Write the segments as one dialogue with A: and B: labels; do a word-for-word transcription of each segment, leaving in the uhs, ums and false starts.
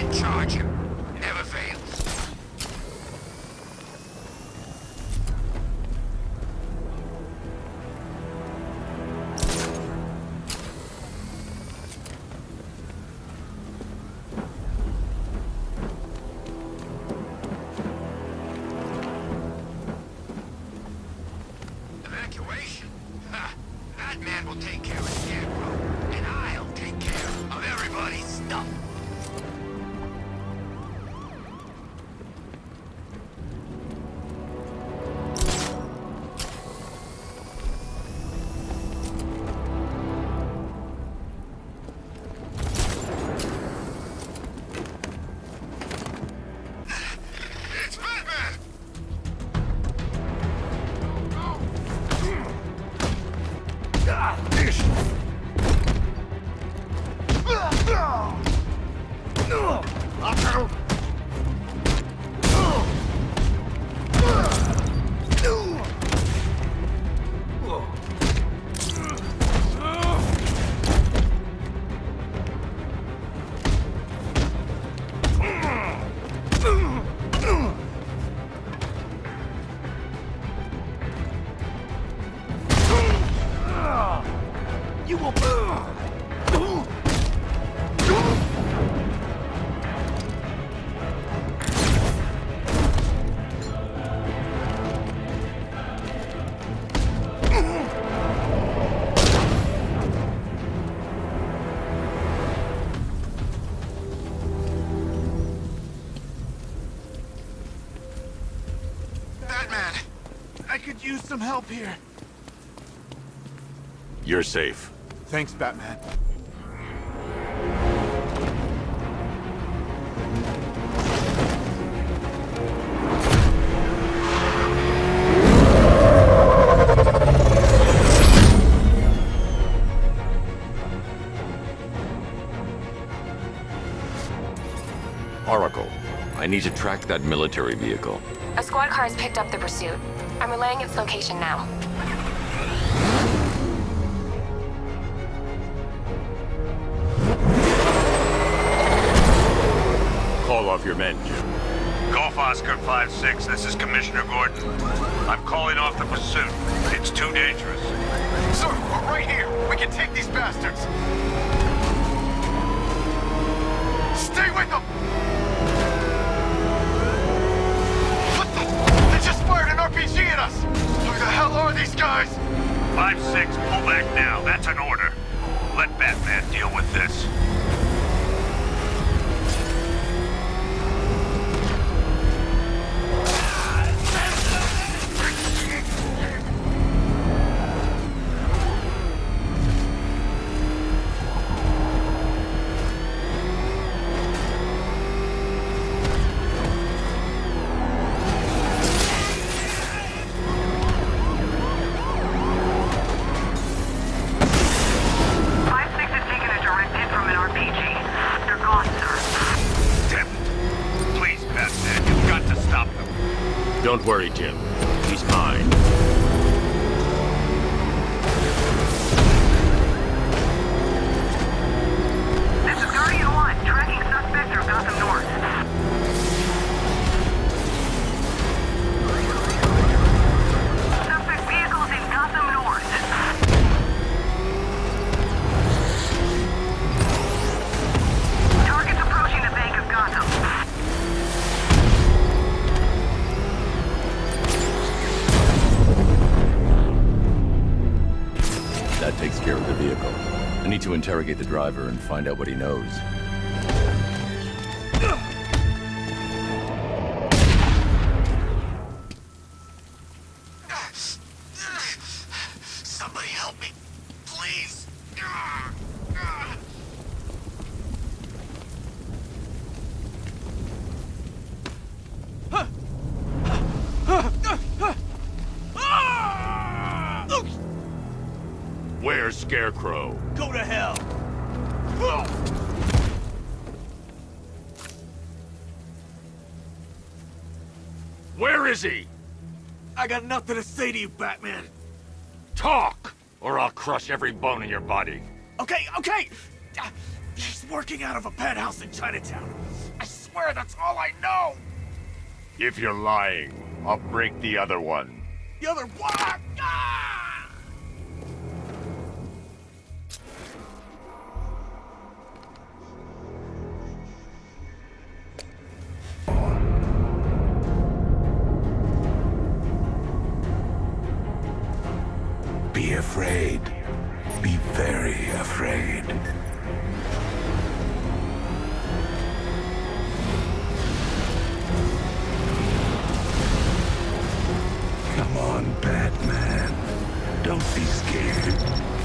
A: and charge him. Never fails. Evacuation? Ha! That man will take care of Scarecrow, and I'll take care of everybody's stuff. It's Batman! You will. Batman, I could use some help here.
B: You're safe.
C: Thanks, Batman.
B: Oracle, I need to track that military vehicle.
D: A squad car has picked up the pursuit. I'm relaying its location now.
B: Call off your men, Jim.
E: Golf Oscar five six, this is Commissioner Gordon. I'm calling off the pursuit. It's too dangerous.
C: Sir, we're right here. We can take these bastards. Stay with them! What the? They just fired an R P G at us! Who the hell are these guys?
E: five six, pull back now. That's an order. Let Batman deal with this.
B: Don't worry, Jim. He's mine.
F: This is Guardian one, tracking suspect through Gotham North. Suspect vehicles in Gotham North. Targets approaching the Bank of Gotham.
B: That takes care of the vehicle. I need to interrogate the driver and find out what he knows.
A: Somebody help me, please.
B: Where's Scarecrow?
C: Go to hell!
B: Where is he?
C: I got nothing to say to you, Batman.
B: Talk, or I'll crush every bone in your body.
C: Okay, okay! He's was working out of a penthouse in Chinatown. I swear that's all I know!
G: If you're lying, I'll break the other one.
C: The other what? Ah!
H: Be afraid. Be very afraid. Come on, Batman. Don't be scared.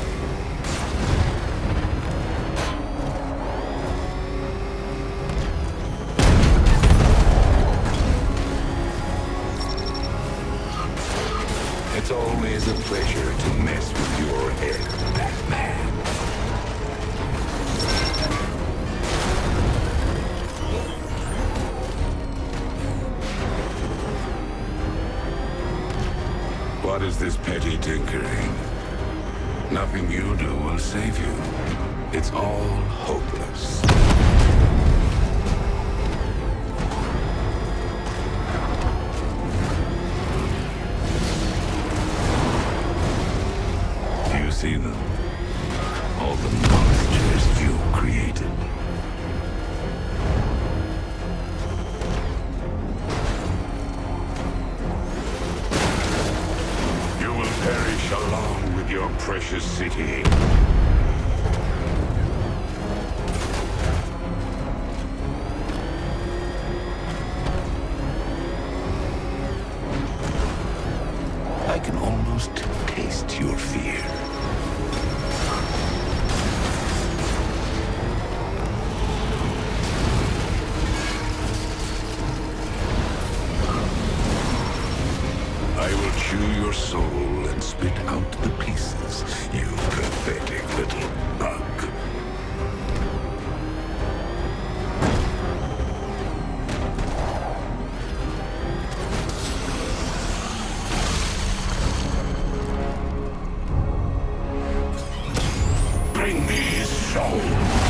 H: It's always a pleasure to mess with your head, Batman. What is this petty tinkering? Nothing you do will save you. It's all hopeless. Do you see them? All the monsters you created. Perish along with your precious city. I can almost taste your fear. I will chew your soul and spit out the pieces, you pathetic little bug. Bring me his soul.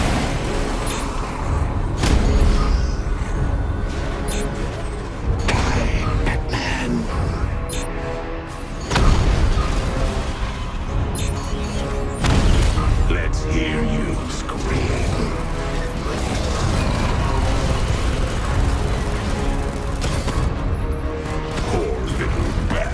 H: Hear you scream. Poor little bat.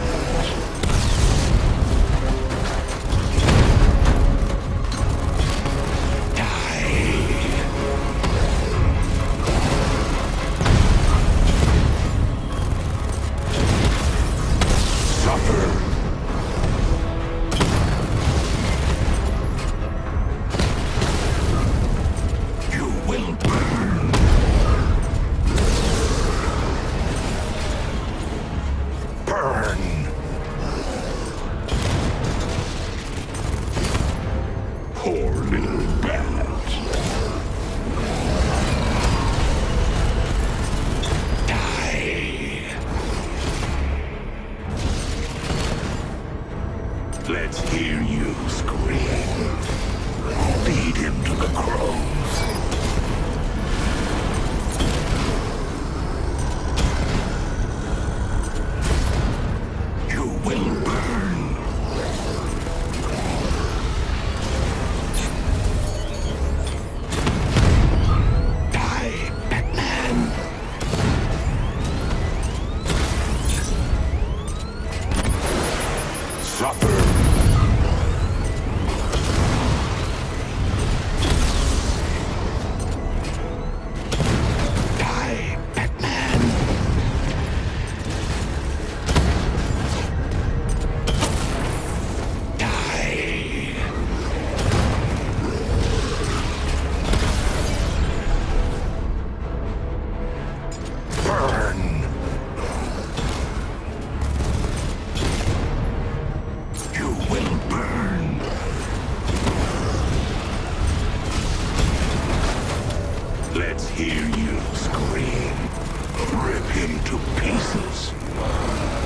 H: Suffer. Poor little bat. Die. Let's hear you scream. Lead him to the crows. You will burn. Suffer. Die, Batman. Die. Burn. Let's hear you scream. Rip him to pieces.